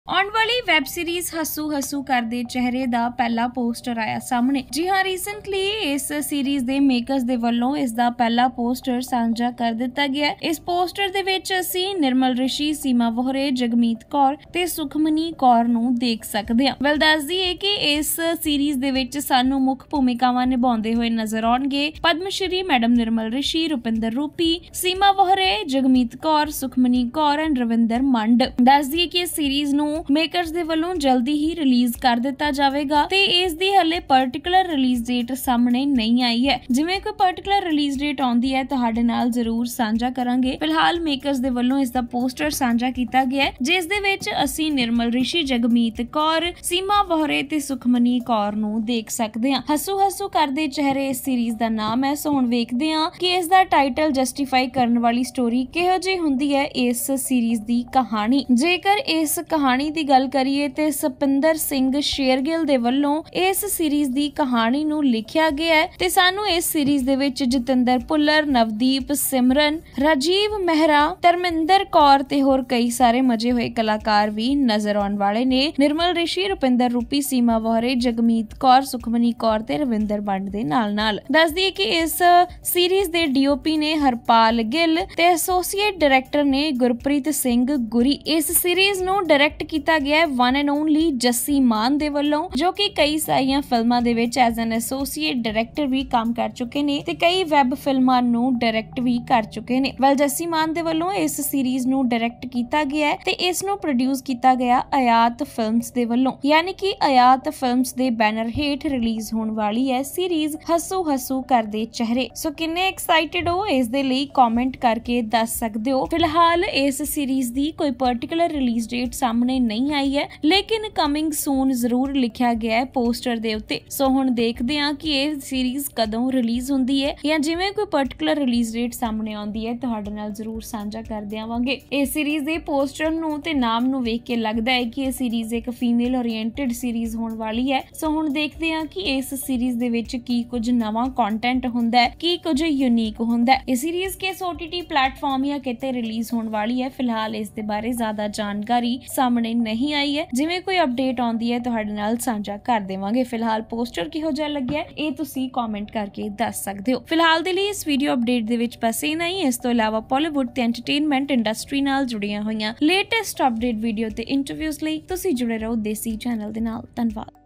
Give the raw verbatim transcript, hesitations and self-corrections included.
ਆਉਣ ਵਾਲੀ web series ਹੱਸੂ ਹੱਸੂ ਕਰਦੇ ਚਿਹਰੇ ਦਾ ਪਹਿਲਾ ਪੋਸਟਰ ਆਇਆ ਸਾਹਮਣੇ। ਜੀ ਹਾਂ, ਰੀਸੈਂਟਲੀ ਇਸ ਸੀਰੀਜ਼ ਦੇ ਮੇਕਰਸ ਦੇ ਵੱਲੋਂ ਇਸ ਦਾ ਪਹਿਲਾ ਪੋਸਟਰ ਸਾਂਝਾ ਕਰ ਦਿੱਤਾ ਗਿਆ। ਇਸ ਪੋਸਟਰ ਦੇ ਵਿੱਚ ਅਸੀਂ ਨਿਰਮਲ ਰਿਸ਼ੀ, ਸੀਮਾ ਵੋਹਰੇ, ਜਗਮੀਤ ਕੌਰ ਤੇ ਸੁਖਮਨੀ ਕੌਰ ਨੂੰ ਦੇਖ ਸਕਦੇ ਹਾਂ। ਵੈਲ ਦੱਸ ਦਈਏ ਕਿ ਇਸ ਸੀਰੀਜ਼ ਦੇ ਵਿੱਚ ਸਾਨੂੰ ਮੁੱਖ ਭੂਮਿਕਾਵਾਂ ਨਿਭਾਉਂਦੇ ਹੋਏ ਨਜ਼ਰ ਆਉਣਗੇ ਪਦਮ ਸ਼੍ਰੀ ਮੈਡਮ ਨਿਰਮਲ ਰਿਸ਼ੀ, ਰੁਪਿੰਦਰ ਰੂਪੀ, ਸੀਮਾ ਵੋਹਰੇ, ਜਗਮੀਤ ਕੌਰ, ਸੁਖਮਨੀ ਕੌਰ ਐਂਡ ਰਵਿੰਦਰ ਮੰਡ। ਦੱਸ ਦਈਏ ਕਿ ਇਸ ਸੀਰੀਜ਼ ਨੂੰ ਮੇਕਰਸ ਦੇ ਵੱਲੋਂ ਜਲਦੀ ਹੀ ਰਿਲੀਜ਼ ਕਰ ਦਿੱਤਾ ਜਾਵੇਗਾ ਤੇ ਇਸ ਦੀ ਹਲੇ ਪਾਰਟਿਕੂਲਰ ਰਿਲੀਜ਼ ਡੇਟ ਸਾਹਮਣੇ ਨਹੀਂ ਆਈ ਹੈ। ਜਿਵੇਂ ਕੋਈ ਪਾਰਟਿਕੂਲਰ ਰਿਲੀਜ਼ ਡੇਟ ਆਉਂਦੀ ਹੈ ਤੁਹਾਡੇ ਨਾਲ ਜ਼ਰੂਰ ਸਾਂਝਾ ਕਰਾਂਗੇ। ਫਿਲਹਾਲ ਮੇਕਰਸ ਦੇ ਵੱਲੋਂ ਇਸ ਦਾ ਪੋਸਟਰ ਸਾਂਝਾ ਕੀਤਾ ਗਿਆ ਹੈ, ਜਿਸ ਦੇ ਵਿੱਚ ਅਸੀਂ ਨਿਰਮਲ ਰਿਸ਼ੀ, ਜਗਮੀਤ ਕੌਰ, ਸੀਮਾ ਵੋਹਰੇ ਤੇ ਸੁਖਮਨੀ ਕੌਰ ਨੂੰ ਦੇਖ ਸਕਦੇ ਹਾਂ। ਹੱਸੂ ਹੱਸੂ ਕਰਦੇ ਚਿਹਰੇ ਇਸ ਸੀਰੀਜ਼ ਦਾ ਨਾਮ ਹੈ। ਸੋ ਹੁਣ ਵੇਖਦੇ ਹਾਂ ਕਿ ਇਸ ਦਾ ਟਾਈਟਲ ਜਸਟੀਫਾਈ ਕਰਨ ਵਾਲੀ ਸਟੋਰੀ ਕਿਹੋ ਜਿਹੀ ਹੁੰਦੀ ਹੈ ਇਸ ਸੀਰੀਜ਼ ਦੀ ਕਹਾਣੀ। ਜੇਕਰ ਇਸ ਕਹਾਣੀ ਦੀ ਗੱਲ ਕਰੀਏ ਤੇ ਸਪਿੰਦਰ ਸਿੰਘ ਸ਼ੇਰਗਿੱਲ ਦੇ ਵੱਲੋਂ ਇਸ ਸੀਰੀਜ਼ ਦੀ ਕਹਾਣੀ ਨੂੰ ਲਿਖਿਆ ਗਿਆ ਹੈ ਤੇ ਸਾਨੂੰ ਇਸ ਸੀਰੀਜ਼ ਦੇ ਵਿੱਚ ਜਤਿੰਦਰ ਭੁੱਲਰ, ਨਵਦੀਪ, ਸਿਮਰਨ, ਰਾਜੀਵ ਮਹਿਰਾ, ਧਰਮਿੰਦਰ ਕੌਰ ਤੇ ਹੋਰ ਕਈ ਸਾਰੇ ਮਜੇ ਹੋਏ ਕਲਾਕਾਰ ਵੀ ਨਜ਼ਰ ਆਉਣ ਵਾਲੇ ਨੇ। ਨਿਰਮਲ ਰਿਸ਼ੀ, ਰੁਪਿੰਦਰ ਰੂਪੀ, ਸੀਮਾ ਵੋਹਰੇ, ਜਗਮੀਤ ਕੌਰ, ਸੁਖਮਨੀ ਕੌਰ ਤੇ ਰਵਿੰਦਰ ਬੰਡ ਦੇ ਨਾਲ ਨਾਲ ਦੱਸ ਦਈਏ ਕਿ ਇਸ ਸੀਰੀਜ਼ ਦੇ ਡੀਓਪੀ ਨੇ ਹਰਪਾਲ ਗਿੱਲ ਤੇ ਐਸੋਸੀਏਟ ਡਾਇਰੈਕਟਰ ਨੇ ਗੁਰਪ੍ਰੀਤ ਸਿੰਘ ਗੁਰੀ। ਇਸ ਸੀਰੀਜ਼ ਨੂੰ ਡਾਇਰੈਕਟ ਕੀਤਾ ਗਿਆ one and only Jassi Maan ਦੇ ਵੱਲੋਂ, ਜੋ ਕਿ ਕਈ ਸਾਰੀਆਂ ਫਿਲਮਾਂ ਦੇ ਵਿੱਚ ਐਜ਼ ਐਨ ਐਸੋਸੀਏਟ ਡਾਇਰੈਕਟਰ ਵੀ ਕੰਮ ਕਰ ਚੁੱਕੇ ਨੇ ਤੇ ਕਈ ਵੈਬ ਫਿਲਮਾਂ ਨੂੰ ਡਾਇਰੈਕਟ ਵੀ ਕਰ ਚੁੱਕੇ ਨੇ। ਵੈਲ ਜੱਸੀ ਮਾਨ ਦੇ ਵੱਲੋਂ ਇਸ ਸੀਰੀਜ਼ ਨੂੰ ਡਾਇਰੈਕਟ ਕੀਤਾ ਗਿਆ ਹੈ ਤੇ ਇਸ ਨੂੰ ਪ੍ਰੋਡਿਊਸ ਕੀਤਾ ਗਿਆ ਆਯਾਤ ਫਿਲਮਸ ਦੇ ਵੱਲੋਂ, ਯਾਨੀ ਕਿ ਆਯਾਤ ਫਿਲਮਸ ਦੇ ਬੈਨਰ ਹੇਠ ਰਿਲੀਜ਼ ਹੋਣ ਵਾਲੀ ਹੈ ਸੀਰੀਜ਼ ਹੱਸੂ ਹੱਸੂ ਕਰਦੇ ਚਿਹਰੇ। ਸੋ ਕਿੰਨੇ ਐਕਸਾਈਟਿਡ ਹੋ ਇਸ ਦੇ ਲਈ ਕਮੈਂਟ ਕਰਕੇ ਦੱਸ ਸਕਦੇ ਹੋ। ਫਿਲਹਾਲ ਇਸ ਸੀਰੀਜ਼ ਦੀ ਕੋਈ ਪਾਰਟਿਕੂਲਰ ਰਿਲੀਜ਼ ਡੇਟ ਸਾਹਮਣੇ ਨਹੀਂ ਆਈ ਹੈ, ਲੇਕਿਨ ਕਮਿੰਗ ਸੂਨ ਜ਼ਰੂਰ ਲਿਖਿਆ ਗਿਆ ਹੈ ਪੋਸਟਰ ਦੇ ਉੱਤੇ। ਸੋ ਹੁਣ ਦੇਖਦੇ ਹਾਂ ਕਿ ਇਹ ਸੀਰੀਜ਼ ਕਦੋਂ ਰਿਲੀਜ਼ ਹੁੰਦੀ ਹੈ ਜਾਂ ਜਿਵੇਂ ਕੋਈ ਪਾਰਟਿਕੂਲਰ ਰਿਲੀਜ਼ ਡੇਟ ਸਾਹਮਣੇ ਆਉਂਦੀ ਹੈ ਤੁਹਾਡੇ ਨਾਲ ਜ਼ਰੂਰ ਸਾਂਝਾ ਕਰ ਦਿਆਵਾਂਗੇ। ਇਸ ਸੀਰੀਜ਼ ਦੇ ਪੋਸਟਰ ਨੂੰ ਤੇ ਨਾਮ ਨੂੰ ਵੇਖ ਕੇ ਲੱਗਦਾ ਹੈ ਕਿ ਇਹ ਸੀਰੀਜ਼ ਇੱਕ ਫੀਮੇਲ ਓਰੀਐਂਟਡ ਸੀਰੀਜ਼ ਹੋਣ ਵਾਲੀ ਹੈ। ਸੋ ਹੁਣ ਦੇਖਦੇ ਹਾਂ ਕਿ ਇਸ ਸੀਰੀਜ਼ ਦੇ ਵਿੱਚ ਕੀ ਕੁਝ ਨਵਾਂ ਕੰਟੈਂਟ ਹੁੰਦਾ ਹੈ, ਕੀ ਕੁਝ ਯੂਨੀਕ ਹੁੰਦਾ ਹੈ। ਇਹ ਸੀਰੀਜ਼ ਕਿਸ ਓਟੀਟੀ ਪਲੇਟਫਾਰਮ ਜਾਂ ਕਿਤੇ ਰਿਲੀਜ਼ ਹੋਣ ਵਾਲੀ ਹੈ, ਫਿਲਹਾਲ ਇਸ ਦੇ ਬਾਰੇ ਜ਼ਿਆਦਾ ਜਾਣਕਾਰੀ ਸਾਹਮਣੇ ਨਹੀਂ ਆਈ ਹੈ। ਜਿਵੇਂ ਕੋਈ ਅਪਡੇਟ ਆਉਂਦੀ ਹੈ ਤੁਹਾਡੇ ਨਾਲ ਸਾਂਝਾ ਕਰ ਦੇਵਾਂਗੇ। ਫਿਲਹਾਲ ਪੋਸਟਰ ਕਿਹੋ ਜਿਹਾ ਲੱਗਿਆ ਇਹ ਤੁਸੀਂ ਕਮੈਂਟ ਕਰਕੇ ਦੱਸ ਸਕਦੇ ਹੋ। ਫਿਲਹਾਲ ਦੇ ਲਈ ਇਸ ਵੀਡੀਓ ਅਪਡੇਟ ਦੇ ਵਿੱਚ ਬਸ ਇੰਨਾ ਹੀ। ਇਸ ਤੋਂ ਇਲਾਵਾ ਬਾਲੀਵੁੱਡ ਤੇ ਐਂਟਰਟੇਨਮੈਂਟ ਇੰਡਸਟਰੀ ਨਾਲ ਜੁੜੀਆਂ ਹੋਈਆਂ ਲੇਟੈਸਟ ਅਪਡੇਟ ਵੀਡੀਓ ਤੇ ਇੰਟਰਵਿਊਜ਼ ਲਈ ਤੁਸੀਂ ਜੁੜੇ ਰਹੋ ਦੇਸੀ ਚੈਨਲ ਦੇ ਨਾਲ। ਧੰਨਵਾਦ।